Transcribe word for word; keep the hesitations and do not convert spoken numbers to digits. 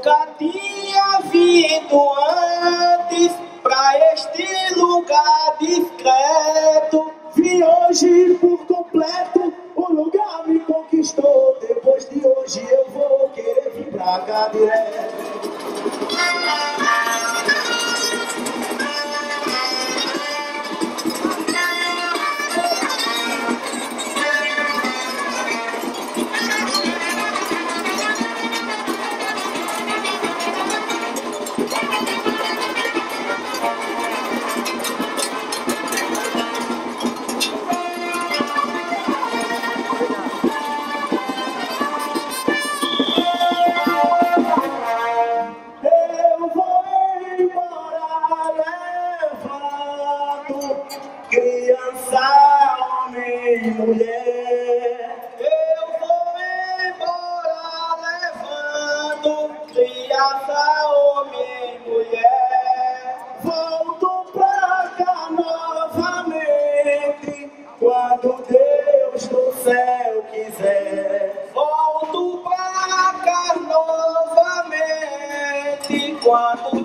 nunca tinha vindo antes pra este lugar discreto. Vi hoje por completo, o lugar me conquistou. Depois de hoje eu vou querer vir pra cá direto. Criança, homem e mulher, eu vou embora levando criança, homem e mulher. Volto pra cá novamente quando Deus do céu quiser. Volto pra cá novamente quando